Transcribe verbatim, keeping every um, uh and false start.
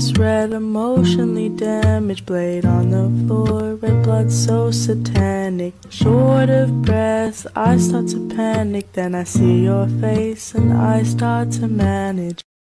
face red, emotionally damaged, blade on the floor, red blood so satanic. Short of breath, I start to panic, then I see your face and I start to manage.